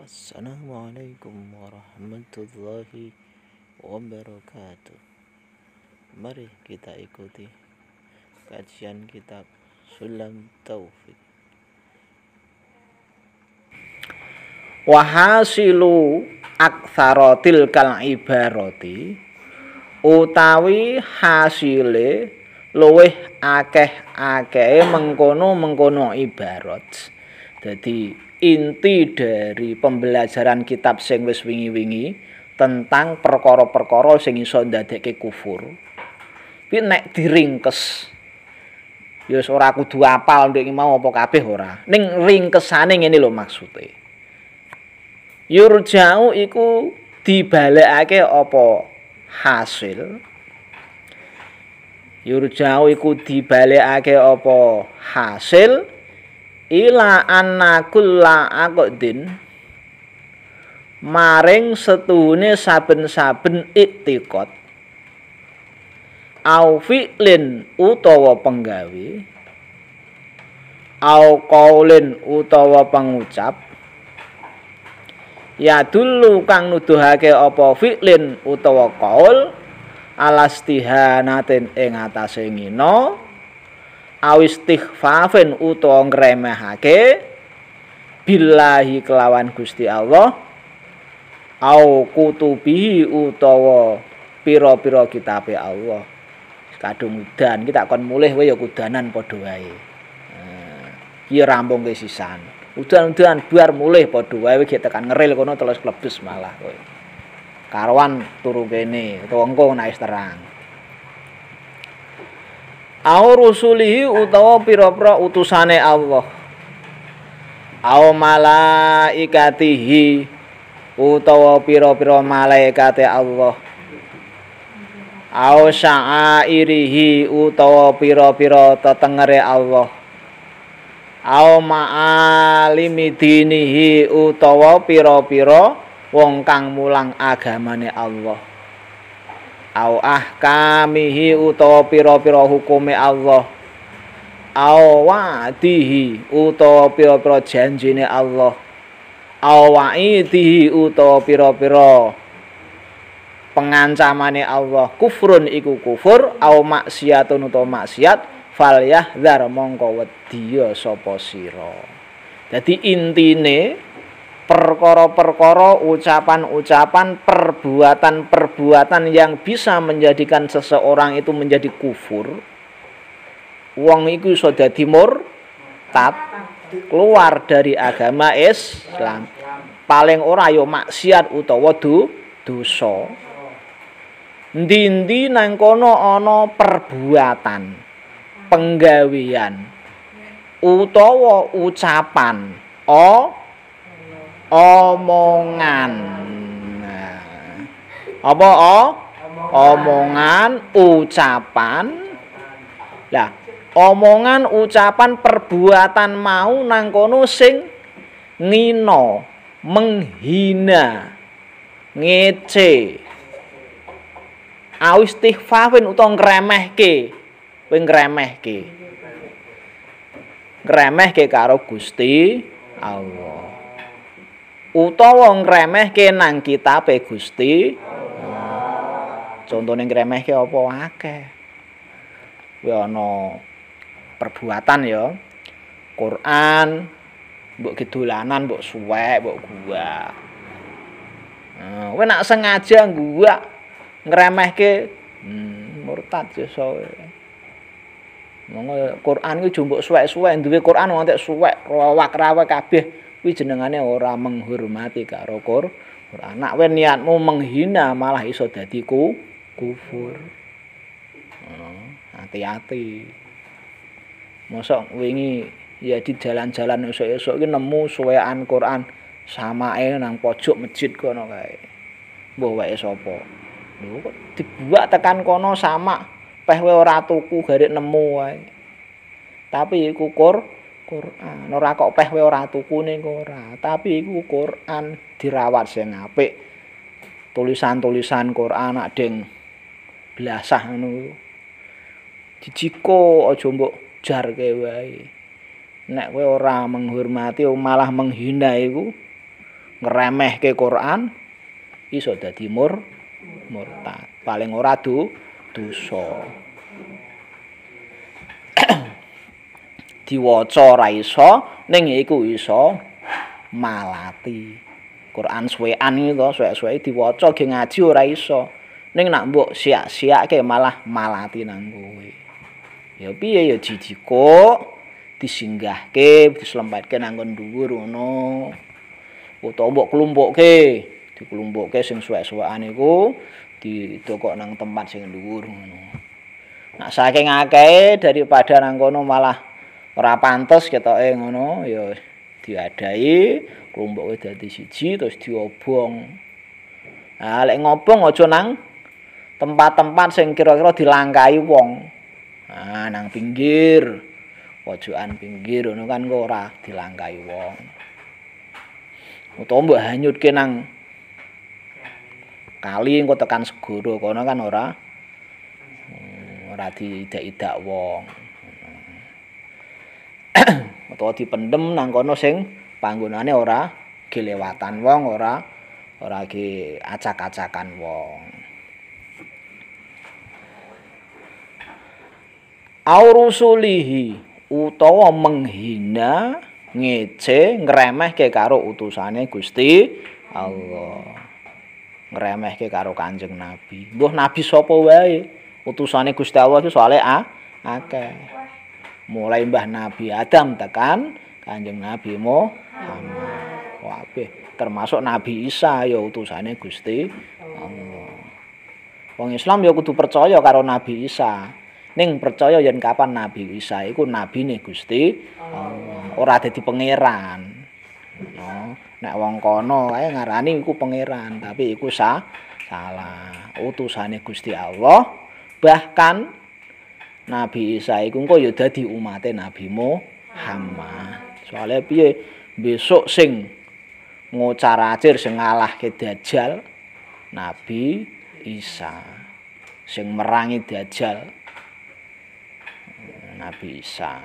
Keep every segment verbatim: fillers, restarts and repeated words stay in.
Assalamualaikum warahmatullahi wabarakatuh. Mari kita ikuti kajian kitab Sulam Taufik. Wahasilu aktsaratil kal ibarati, utawi hasile luweh akeh-akehe mengkono-mengkono ibarat. Jadi inti dari pembelajaran kitab sing wis wingi-wingi tentang perkara-perkara sing iso ndadekke kufur. Kuwi nek diringkes ya ora kudu apal ndek mau apa kabeh ora. Ning ringkesane ngene lho maksude. Yurja'u iku dibalekake apa hasil. Yurja'u iku dibalekake apa hasil ila anna kulla aqdin maring setuhune saben-saben iktiqad au fi'lin utawa penggawe au qaulin utawa pengucap ya dulu kang nuduhake apa fi'lin utawa qaul alastihanatin ing atase ngina awistighfafin utawa ngremehake billahi kelawan Gusti Allah au kutubihi utawa pira-pira kitabe Allah. Kadung udan kita kon mulih wae ya kudanan padha wae. Nah, iki rampung ke sisan. Udan-udan bar mulih padha wae iki tekan ngeril kono terus klebes malah kowe. Karuan turu kene utawa engko nek terang. Au rusulihi utawa pira-pira utusane Allah. Au malaikatihi utawa pira-pira malaikate Allah. Au sya'airihi utawa pira-pira tetengere Allah. Au ma'alimi dinihi utawa pira-pira wong kang mulang agamane Allah. Au ahkamihi utawa pira-pira hukume Allah. Au wa'dihi utawa pira-pira janjine Allah. Au wa'idihi utawa pira-pira pengancamane Allah. Kufrun iku kufur, au maksiatun utawa maksiat, fal yahdhar mongko wedya sapa sira. Dadi intine perkara-perkara, ucapan-ucapan, perbuatan-perbuatan yang bisa menjadikan seseorang itu menjadi kufur. Wong iku iso dadi murtad, keluar dari agama Islam. Paling ora ya maksiat utawa dosa. Ndi-ndi nang kono ana perbuatan, penggawean utawa ucapan, o omongan. Nah, apa o? Omongan, ucapan. Lah, omongan, ucapan, perbuatan mau nang kono sing ngino, menghina, ngece. Awistighfafin utawa ngremehke, kowe ngremehke. Ngremehke karo Gusti Allah. Utawa ngremehke nang kitabe Gusti. Contone ngremehke apa akeh. Kuwi ana perbuatan ya. Quran mbok gedolanan, mbok suwek, mbok gua. Nah, kowe nak sengaja gua ngremehke hmm, murtad iso. Monggo Quran iki mbok suwek-suwek, duwe Quran wong entek suwek, rawak-rawak kabeh. Kuwi jenengane ora menghormati karo Quran. Nek kowe niatmu menghina malah iso dadi ku kufur. Hati-hati. Mosok wingi ya di jalan-jalan esuk-esuk iki nemu suwekan Quran samae nang pojok masjid kono kae. Mbah wae sapa? Lho kok dibuat tekan kono sama peh kowe ora tuku garek nemu wae. Tapi iku Quran, ora kok peh kowe ora tukune ora, tapi iku Quran dirawat sing apik. Tulisan-tulisan Quran nak ding blasah ngono. Dijiko aja mbok jarke wae. Nek kowe ora menghormati malah menghina iku ngremehke Quran iso dadi mur murtad. Paling ora du dosa. Diwaca ora iso ning iku iso malati. Quran suwean iki to, suwek-suweke diwaca ge ngaji ora iso. Ning nak mbok siak-siake malah malati nang kowe. Ya piye ya jijiko disinggahke, dislempetke nang nggon dhuwur ngono. Utawa mbok kelumpukke, dikelumpukke sing suwek-suwekan iku didokok nang tempat sing dhuwur ngono. Nak saking akeh daripada nang kono malah ora pantes ketoke ngono ya diadahi kelumpuke dadi siji terus diobong. Nah, lek ngobong aja nang tempat-tempat sing kira-kira dilangkai wong. Nah, nang pinggir, pojokan pinggir ngono kan kok ora dilangkai wong. Utawa mbok hanyutke nang kali engko tekan segara kono kan ora ora diidak-idak wong. Utawa dipendem nang kono sing panggonane ora gelewatan wong, ora ora ge acak-acakan wong. Aurusulihi utawa menghina, ngece, ngremehke karo utusane Gusti Allah. Ngremehke karo Kanjeng Nabi. Mbuh nabi sapa wae, utusane Gusti Allah iki soalé a akeh. Mulai Mbah Nabi Adam tekan Kanjeng Nabi Muhammad. Kabeh termasuk Nabi Isa ya utusane Gusti Allah. Wong Islam ya kudu percaya karo Nabi Isa. Ning percaya yen kapan Nabi Isa iku nabine Gusti Allah, ora dadi pangeran. No. Nek wong kono kae ngarani iku pangeran, tapi iku sah, salah. Utusane Gusti Allah, bahkan Nabi Isa iku engko ya dadi umate Nabi Muhammad. Soale piye besok sing ngocar-acir sing ngalahke Dajjal Nabi Isa. Sing merangi Dajjal Nabi Isa.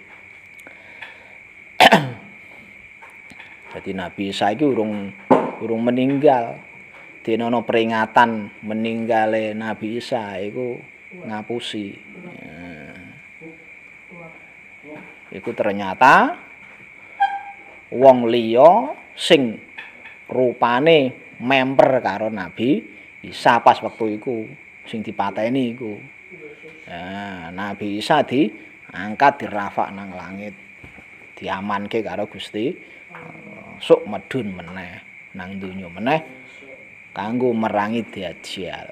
Jadi Nabi Isa iki urung urung meninggal. Dene ana peringatan meninggale Nabi Isa iku ngapusi. Ya. Iku ternyata wong liya sing rupane memper karo Nabi Isa pas wektu iku sing dipateni iku. Nah, Nabi Isa diangkat dirafak nang langit. Diamanke karo Gusti Allah. Sok medun meneh nang donya meneh kanggo merangi Dajjal.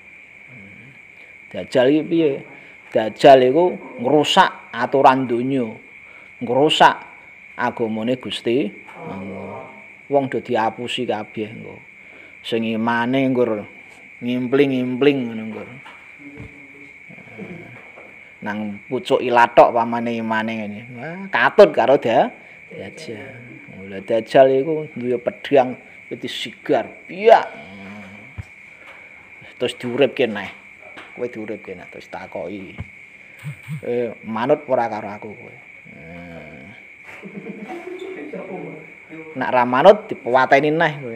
Dajjal iki piye? Dajjal iku ngrusak aturan donya. Ngrusak agamane Gusti Allah. Wong do diapusi kabeh engko. Sing imane nggur ngimpling-ngimpling ngono nggur. Nang pucuk ilatok pamane imane ngene. Wah, katut karo Dajjal. Mula Dajjal iku duwe pedhang peti sigar. Piyak. Terus diuripke neh. Kowe diuripke neh terus takoki. Eh, manut ora karo aku kowe. Nek ra manut dipewateni neh kowe.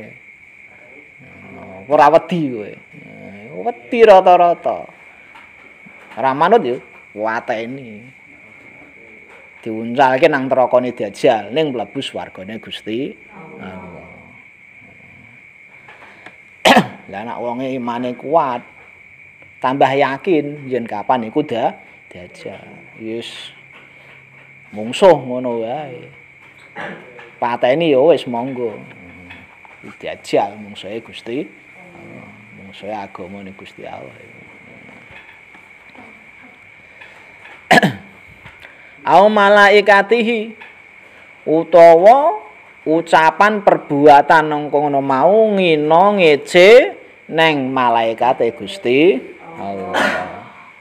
Ora wedi kowe. Wedi rata-rata. Ra manut yo wateni. Diuncalke nang nerakane Dajjal ning mlebu swargane Gusti Allah. Lah nek wonge imane kuat, tambah yakin yen kapan iku dah Dajjal. Wis mungsuh ngono wae. Pateni ya wis monggo. Dajjal mungsuhe Gusti Allah. Mungsuhe agamane Gusti Allah. Au malaikatihi utawa ucapan perbuatan nang kono mau ngina ngece neng malaikate Gusti Allah.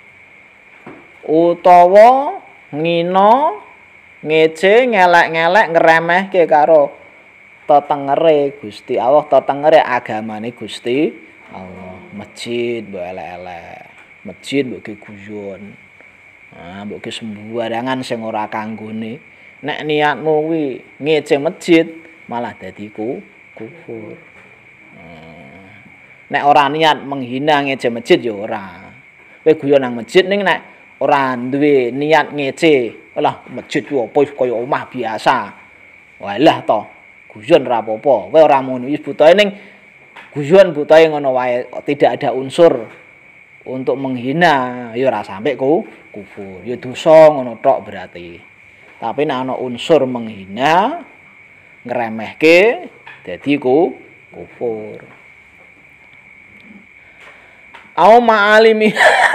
Utawa ngina ngece ngelek-ngelek ngremehke karo tetengere Gusti Allah, tetengere agamane Gusti Allah. Masjid mbok elek-elek, masjid mbok guyon. Nah, mbok sembarangan sing ora kanggone. Nek niatmu kuwi ngece masjid malah dadi ku kufur. Hmm. Nek ora niat menghina ngece masjid ya ora. Kowe guyon nang masjid ning nek ora duwe niat ngece, lah masjid ku opo kaya omah biasa. Walah to, guyon ora apa-apa. Kowe ora ngono wis butuhe ning guyon butuhe ngono wae, tidak ada unsur untuk menghina, ya ora sampe ku kufur. Ya dosa ngono tok berarti. Tapi nek ana unsur menghina, ngremehke dadi ku kufur. Au ma'alimi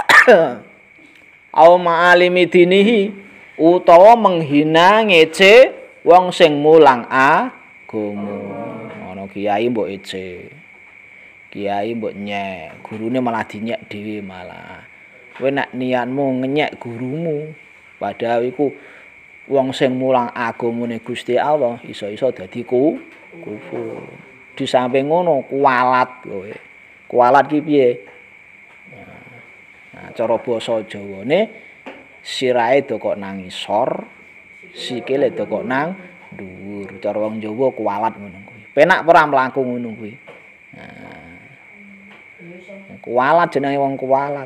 au ma'alimi dinihi utawa menghina ngece wong sing mulang agama. Ana kiai mbok ece. Kiai mbok nyek, gurune malah dinyek dhewe malah. Kowe nek niatmu ngenyek gurumu, padahal iku wong sing mulang agamane Gusti Allah iso-iso dadi ku kufur. Di samping ngono kualat kowe. Kualat ki piye? Nah, cara basa Jawane sirahe dokok nang ngisor, sikile dokok nang dhuwur. Cara wong Jawa kualat ngono kuwi. Penak ora mlaku ngono kuwi. Nah, kualat jenenge wong kualat.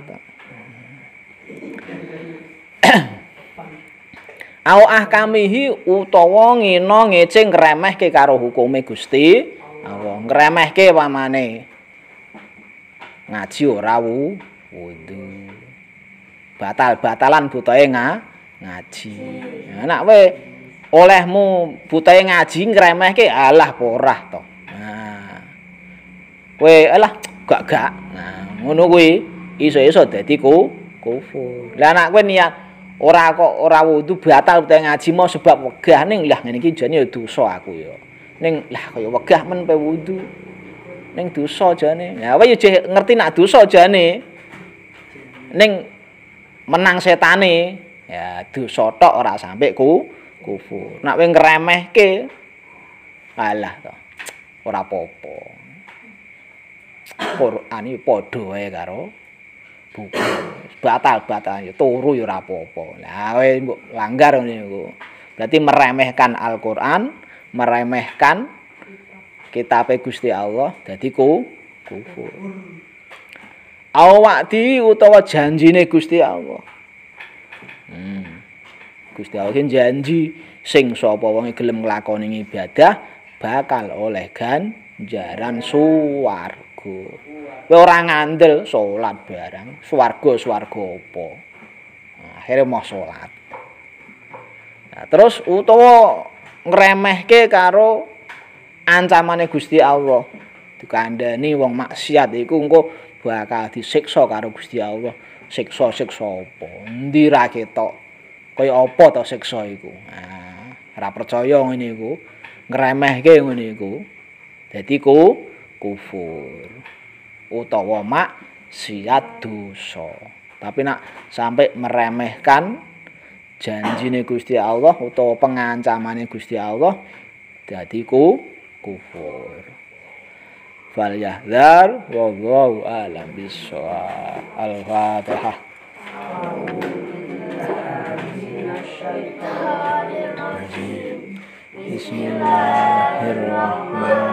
Au ahkamihi utawa ngina ngece ngremehke karo hukume Gusti Allah. Ngremehke pamane ngaji ora wudu. Batal-batalan butahe nga, ngaji. Nah, nek kowe olehmu butahe ngaji ngremehke alah porah to. Nah. Kowe alah gak-gak. Nah, ngono kuwi iso-iso dadi ku kufur. Lah nek kowe niat ora kok ora wudu batal butahe ngaji mau sebab wegah ning lah ngene iki jane ya dosa aku ya. Ning lah kaya wegah men pe wudu. Ning dosa jane. Ya kowe yo ngerti nek dosa jane. Ning menang setane ya dosa tok ora sampe ku kufur. Nek kowe ngremehke alah to. Ora apa-apa. Quran iki padha wae karo buku. Batal-batal ya turu ya ora apa-apa. Lah kowe mbok langgar ngene iku. Berarti meremehkan Al-Qur'an, meremehkan kitab Gusti Allah dadi ku kufur. Awakti utawa janjine Gusti Allah. Hmm. Gusti Allah ki janji sing sapa wong gelem nglakoni ibadah bakal oleh ganjaran swarga. Kowe ora ngandel salat barang, swarga-swarga apa. Nah, akhire mau salat. Nah, terus utawa ngremehke karo ancamane Gusti Allah. Dikandani wong maksiat iku engko bakal disiksa karo Gusti Allah. Siksa-siksa apa? Endi ra ketok. Kaya apa to siksa iku? Nah, ora percaya ngene iku. Ngremehke ngene iku. Dadi ku kufur. Utawa maksiat dosa. Tapi nak sampai meremehkan janjine Gusti Allah utawa pengancamane Gusti Allah dadi ku kufur. Fal yahdhar wallahu a'lam bissawab. Al-Fatihah. Bismillahirrahmanirrahim.